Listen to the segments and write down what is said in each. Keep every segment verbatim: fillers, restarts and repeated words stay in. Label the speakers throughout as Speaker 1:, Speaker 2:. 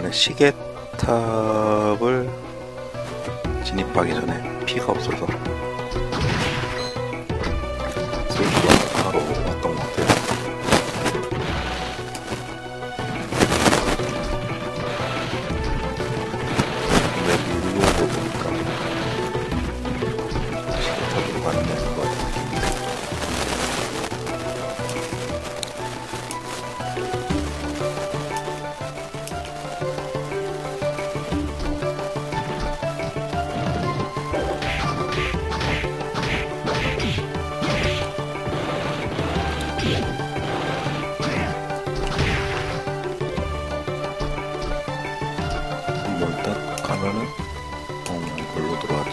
Speaker 1: 원래 시계탑을 진입하기 전에 피가 없어서 슬프가 하러 왔던 것 같아요. 근데 누르고 보니까 시계탑으로 가는 게 아닌 것 같은 느낌인데 뭐 일단 가면은 어, 뭘로 들어왔죠?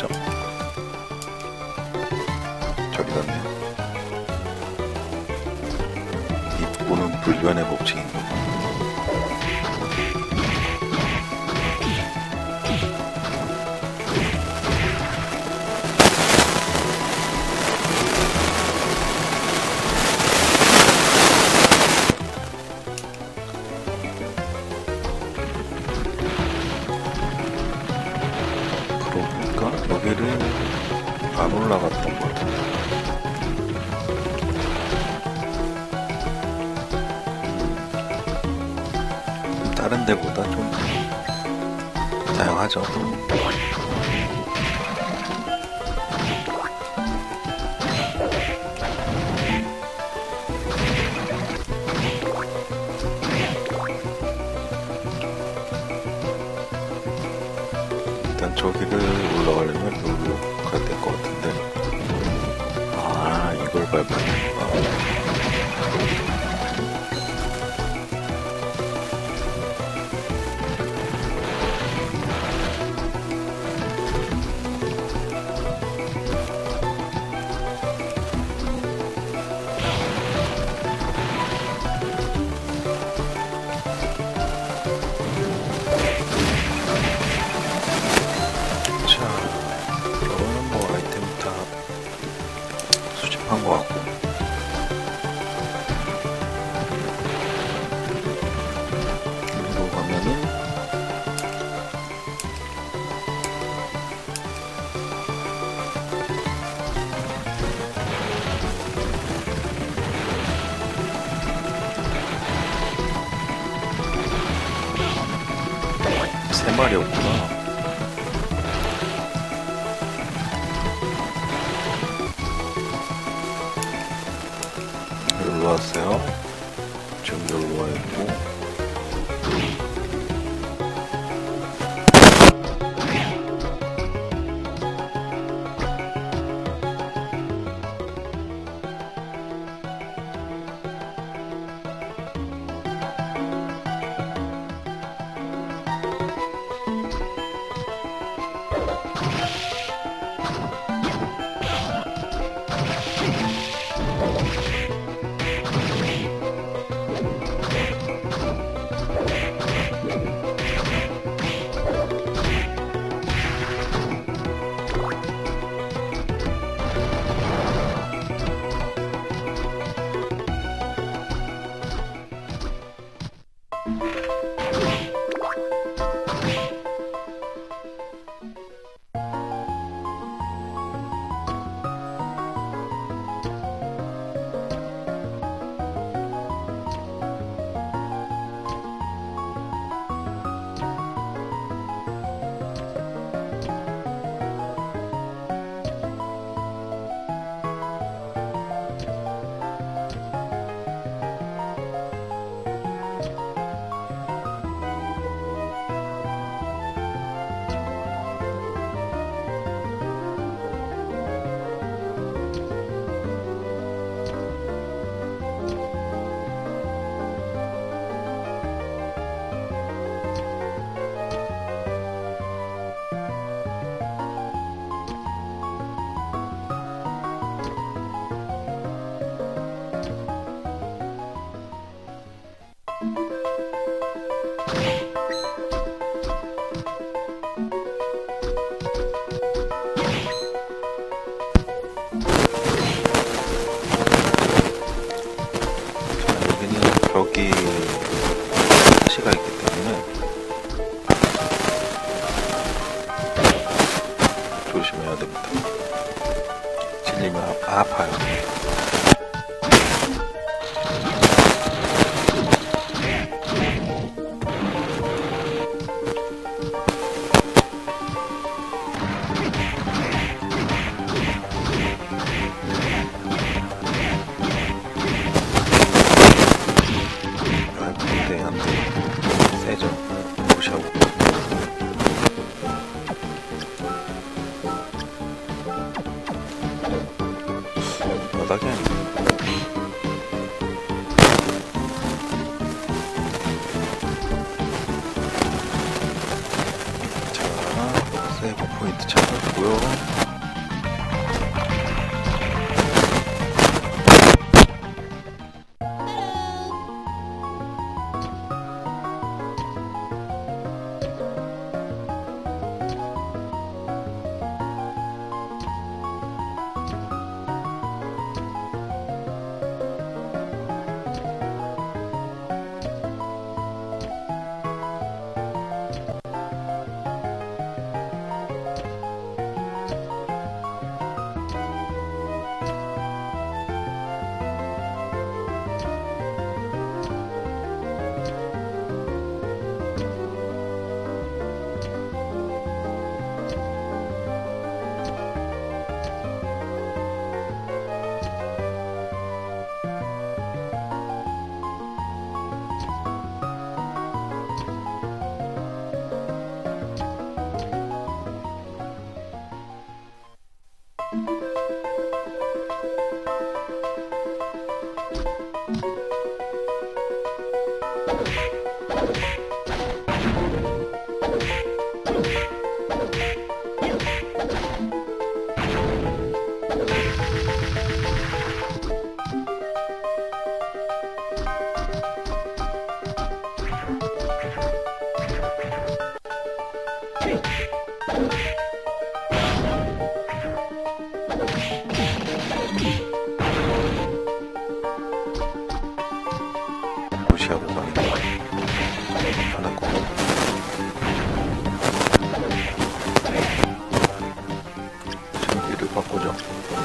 Speaker 1: 저기 갔네요. 입구는 불변의 법칙인 거. 그러고 보니까 여기를 안 올라갔던 것 같은데 다른 데보다 좀 다양하죠. 일단 저기를 올라가려면 여기로 가야 될 것 같은데 아 이걸 밟아야 되구나. 자, 그거는 뭐 아이템 다 수집한 것 같고 여기로 가면은 세 마리였구나. 여기로 왔어요. 지금 여기로 와 있고 여기는 벽이 가시가 있기 때문에 때리면 아, 아파요. 안돼 안돼 세죠. 무시하고 바닥에 자 세이브 포인트 찾았고요. 무시하고 가는 거 하는 거. 전기를 바꾸죠.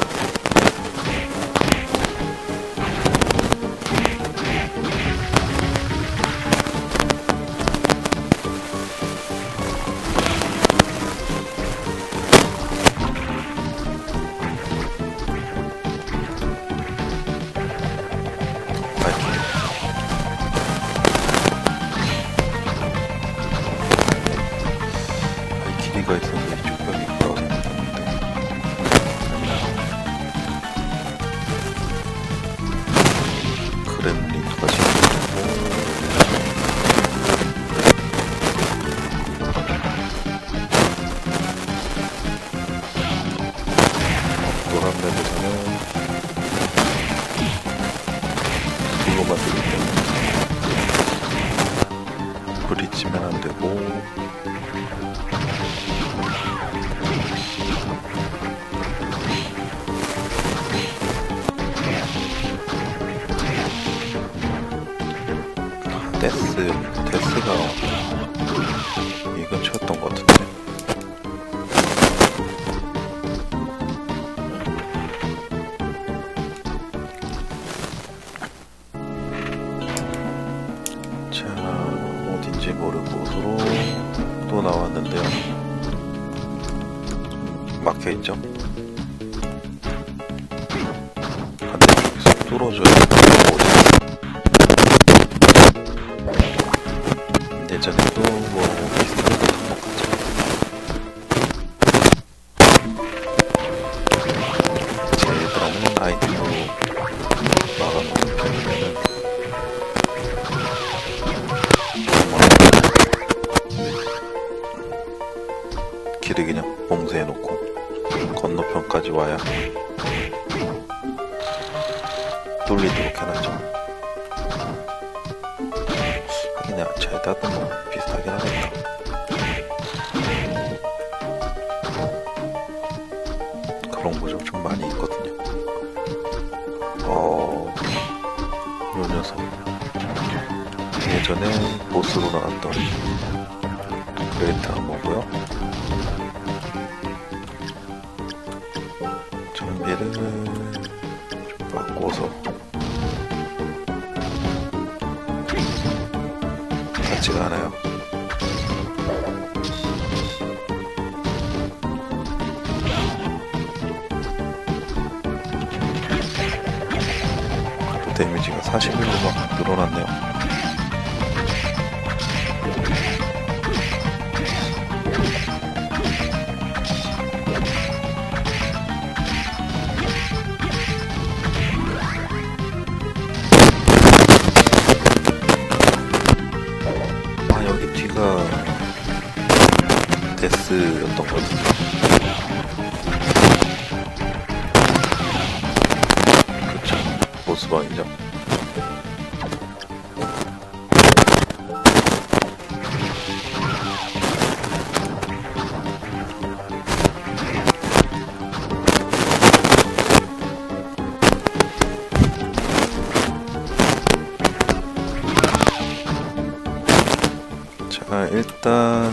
Speaker 1: 길이가 있어서 이쪽 벽이 떨어졌는데 그램린도 같이 노란 맵에서는 이거만 들기 때문에 부딪히면 안 되고 데스, 데스가 이 근처였던 것 같은데. 자, 어딘지 모르고 곳으로 또 나왔는데요. 막혀있죠? 반대쪽에서 뚫어줘야 예전에도 뭐 비슷한 것 같죠. 제드럼은 아이템으로 막아놓는 편이면은 길을 그냥 봉쇄해놓고 건너편까지 와야 뚫리도록 해놨죠. 하긴 잘 닫으면 뭐 비슷하긴 하겠다. 그런 구조 좀 많이 있거든요. 어, 요 녀석 예전에 보스로 나왔던 그레이트 하모고요. 전비에 스타일은 좀 바꿔서 같지가 않아요. 또 데미지가 사십 밀로 막 늘어났네요. 데스였던 거거든요. 그렇죠. 보스방이죠. 자, 일단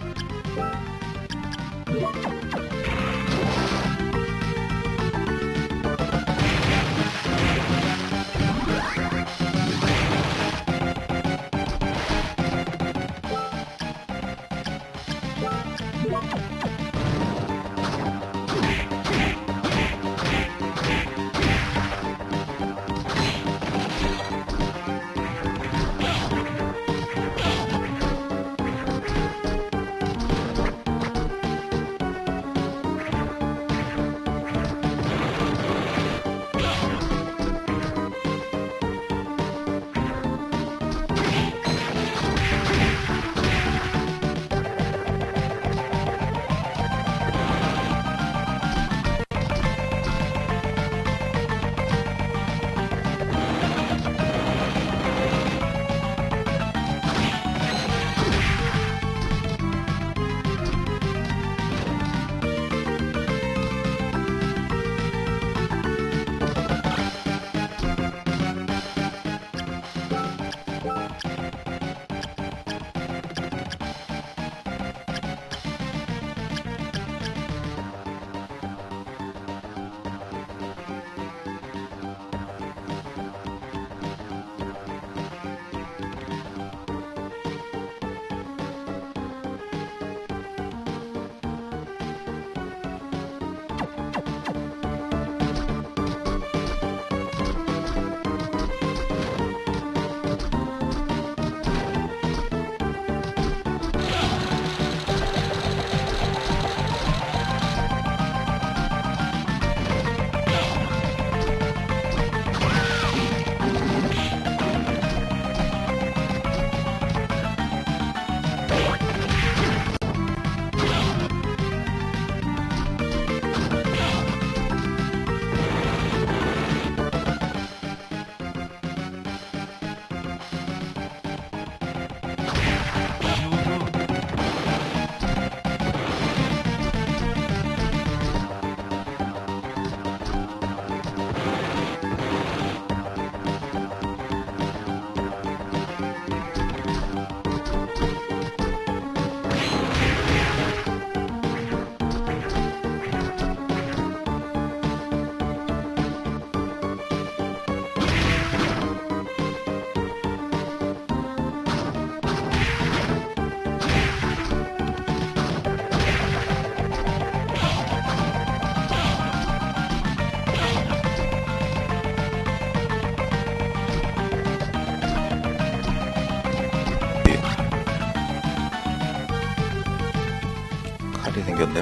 Speaker 1: 칼이 생겼네요.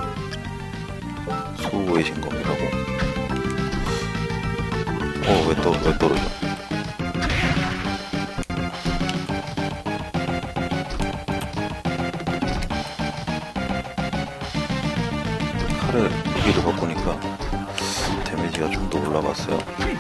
Speaker 1: 수호의 신검이라고. 어, 왜, 또, 왜 떨어져? 칼을, 무기를 바꾸니까 데미지가 좀 더 올라갔어요.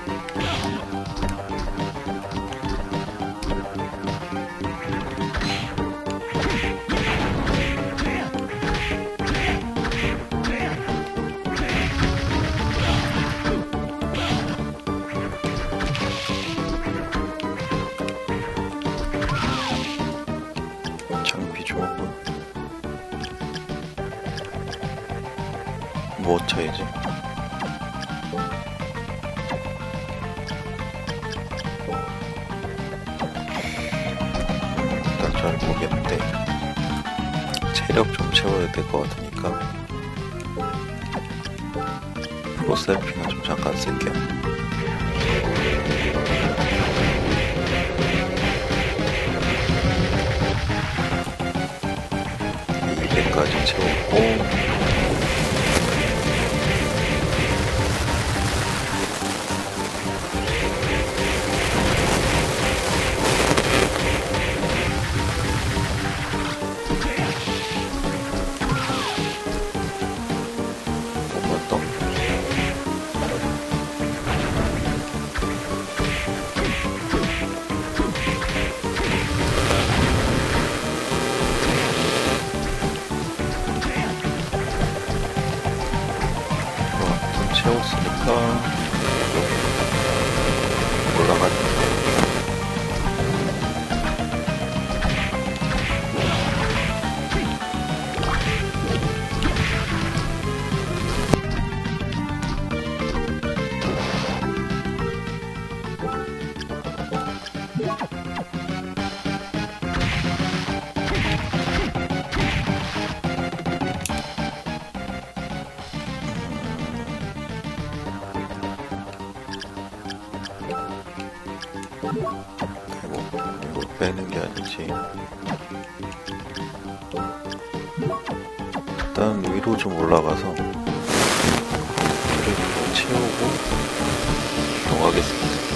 Speaker 1: 장비 좋았군. 뭐 차이지? 일단 잘 모르겠는데 체력 좀 채워야 될 것 같으니까 프로셀핑을 좀 잠깐 쓸게요. 이백까지 채웠고 채웠으니까 올라가는데 다시 일단 위로 좀 올라가서 물을 채우고 이동하겠습니다.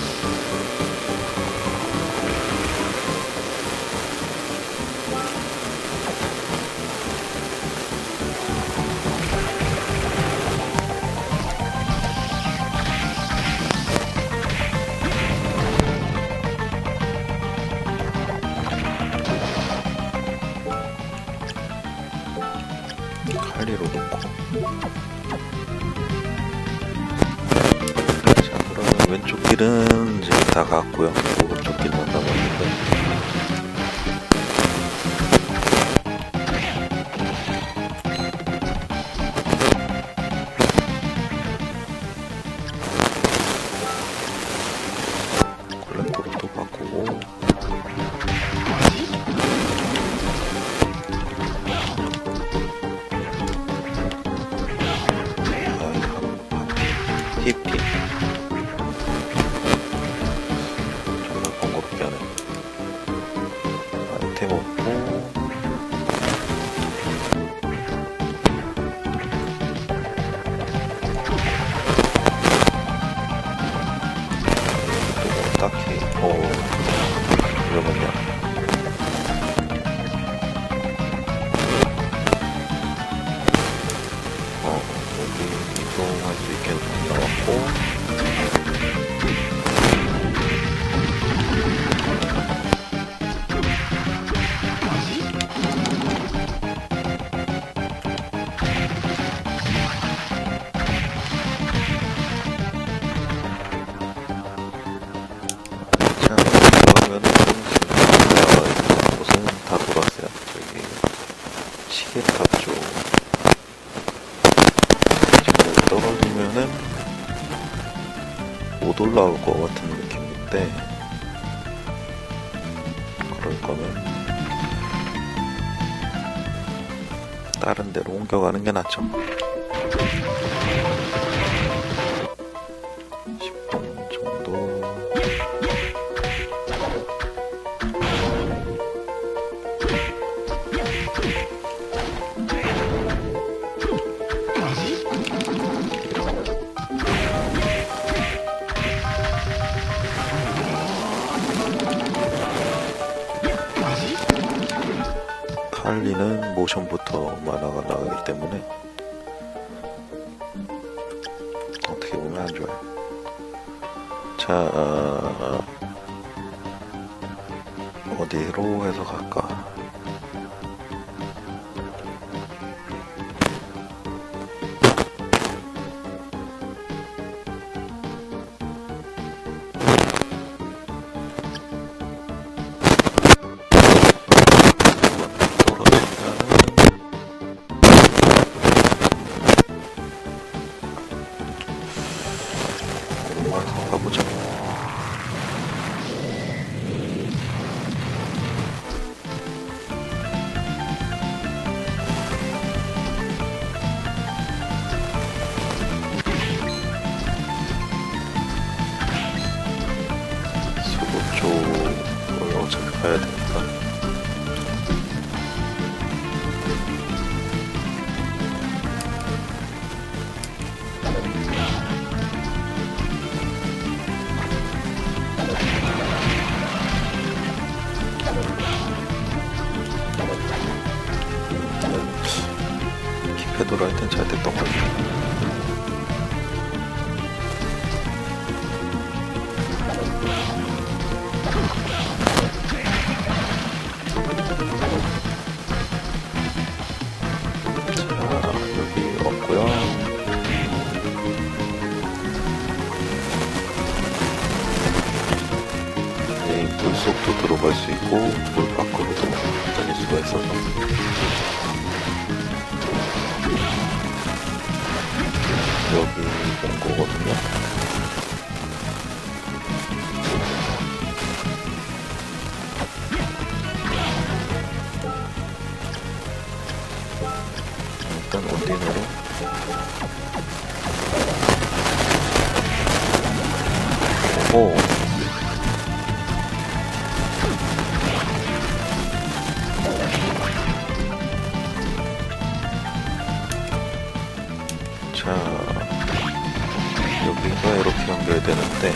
Speaker 1: 칼리로 놓고. 자, 그러면 왼쪽 길은 이제 다 갔고요. 오른쪽 길만 남았는데. 콜렉터로 또 바꾸고. 티피 정말 번거롭게 하네. 아이템 없고 또 딱히 어 이러면요 어 여기 이동할 수 있게 나왔고 자, 그러면은 곳은 다 돌았어요. 저기 시계탑 쪽 지금 떨어지면은 못 올라올 것 같은 느낌인데 그럴 거면 다른 데로 옮겨가는 게 낫죠. 십 분 정도. 칼리는 모션부터 만화가 나가기 때문에 어떻게 보면 안 좋아요. 자, 어, 어디로 해서 갈까? 가보자. 수도 쪽을 어차피 가야 되니까. 키패드로 하여튼 잘 됐던 것 같아요. 자, 여기 없고요. 네, 물속도 들어갈 수 있고 물 밖으로도 다닐 수가 있어서 여기 온 거거든요. 일단 온딘으로 오 자, 여기가 이렇게 연결되는데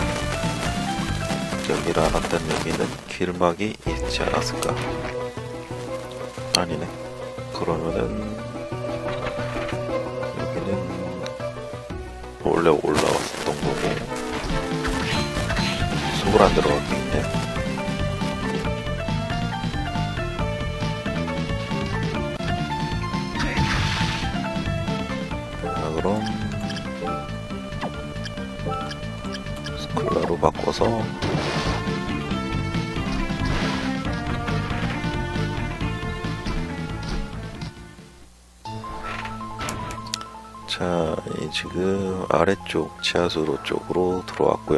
Speaker 1: 여기를 알았던 여기는 길막이 있지 않았을까? 아니네. 그러면은 여기는 원래 올라왔었던 거고 숲을 안 들어갔겠네. 그럼 스쿨라로 바꿔서 자, 이 지금 아래쪽 지하수로 쪽으로 들어왔고요.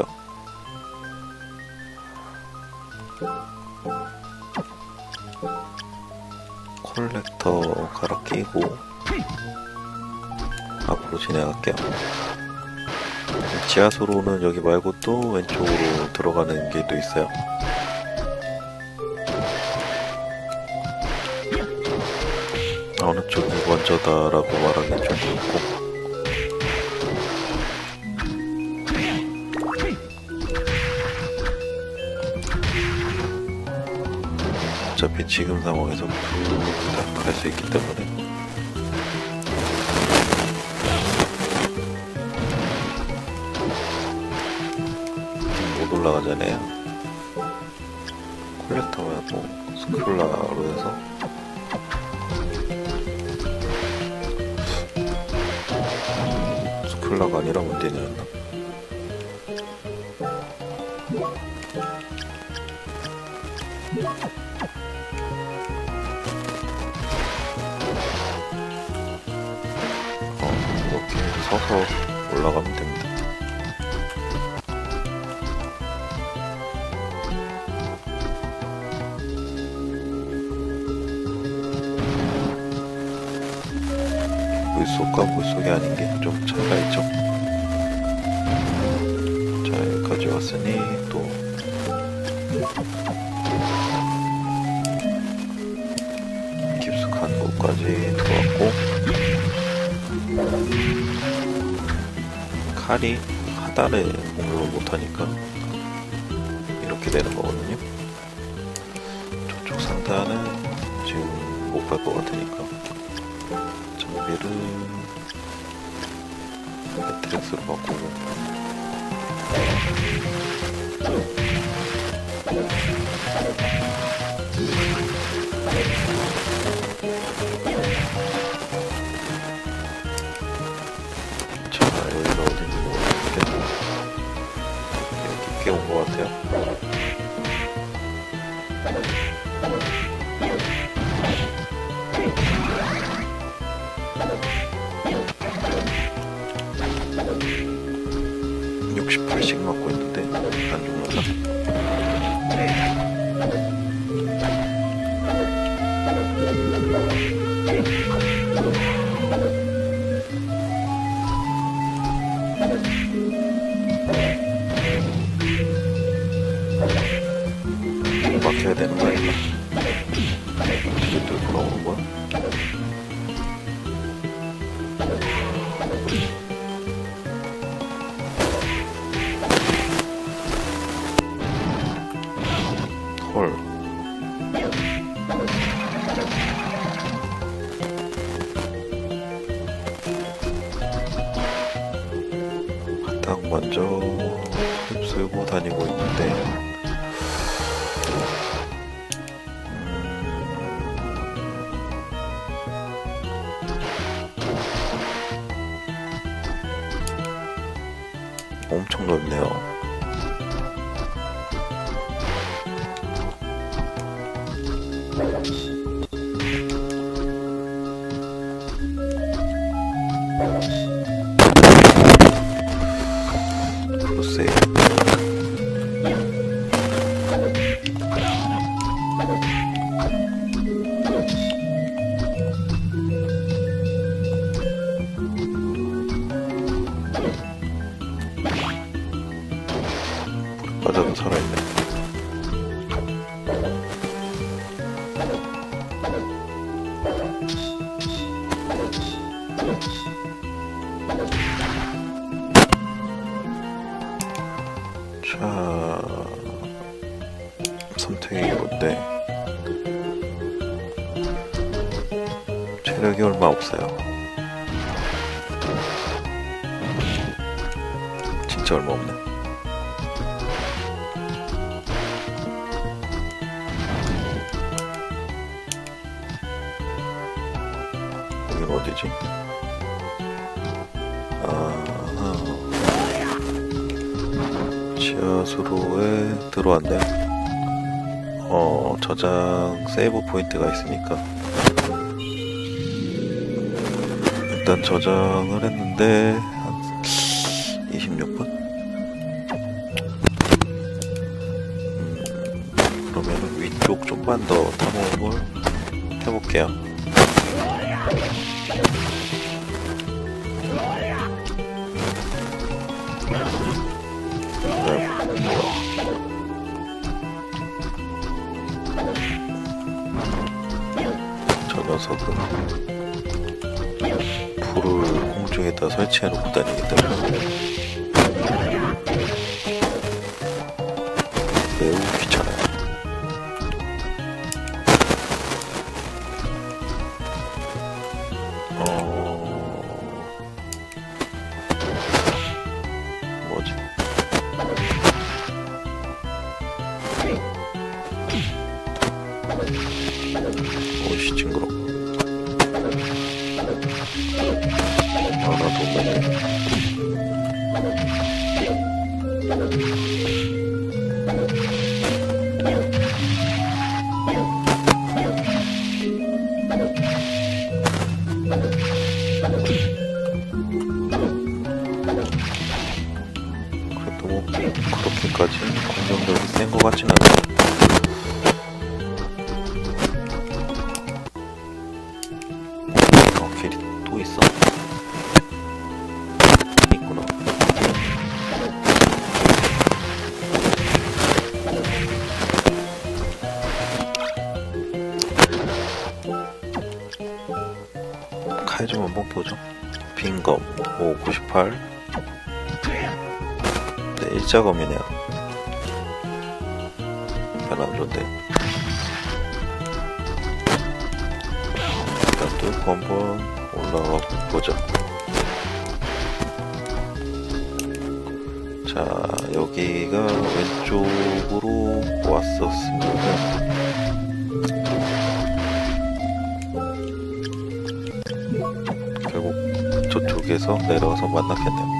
Speaker 1: 콜렉터 갈아 끼고 앞으로 진행할게요. 지하수로는 여기 말고 또 왼쪽으로 들어가는 길도 있어요. 어느 쪽이 먼저다라고 말하기 좀 그렇고 어차피 지금 상황에서 갈 수 있기 때문에 올라가잖아요. 콜렉터 말고 스쿨라로 해서 스쿨라가 아니라 문제였나? 어, 이렇게 서서 올라가면 됩니다. 물속과 물속이 아닌 게 좀 차이가 있죠. 자, 여기까지 왔으니 또 깊숙한 곳까지 들어왔고 칼이 하단을 공격을 못하니까 이렇게 되는 거거든요. 저쪽 상단은 지금 못 갈 것 같으니까 장비를 매트릭스로 바꾸고 자, 여기가 어딘지 모르겠는데 깊게 온 것 같아요. 육십 팔씩 맞고 있는데 안 죽는다. 막혀야 되는 거 아닌가? 어떻게 또 돌아오는 거야? 헐. 바닥 먼저 휩쓸고 다니고 있는데 엄청 넓네요. 글쎄. 맞아도 살아있네. 자, 선택이 이건데 체력이 얼마 없어요. 진짜 얼마 없네. 여긴 어디지? 아, 지하수로에 들어왔네. 어, 저장 세이브 포인트가 있으니까 일단 저장을 했는데 한 이십육 분? 음, 그러면 위쪽 좀만 더 탐험을 해볼게요. 네, 저 녀석은 불을 공중에다 설치해 놓고 다니기 때문에 매우 귀찮아요. 어... 뭐지? 오이씨 징그러. 하나 더 먹네. 그래도 뭐 그렇게까지 공격력이 센 것 같진 않아요. 어, 길이 또 있어? 있구나. 칼 좀 한번 보죠. 빈검 오 구십팔. 네, 일자검이네요. 별로 안 좋은데. 일단 뚫고 한번 올라가 보죠. 자, 여기가 왼쪽으로 왔었으면 결국 저쪽에서 내려가서 만났겠네요.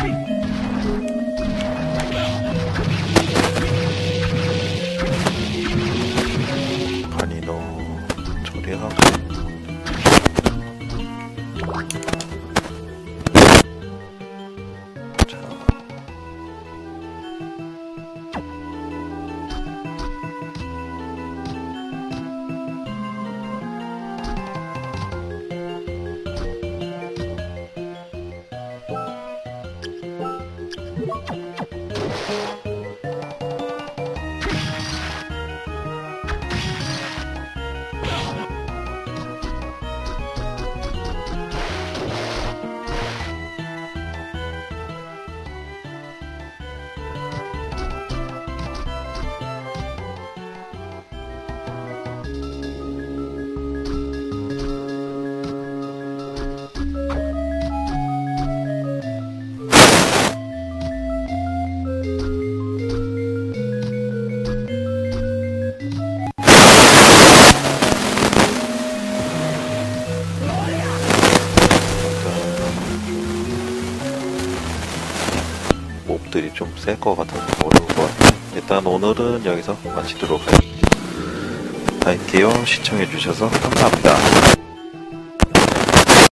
Speaker 1: 바니너 처리하고 자, 몹들이 좀 셀 것 같아서 어려울 것 같아요. 일단 오늘은 여기서 마치도록 할게요. 시청해주셔서 감사합니다.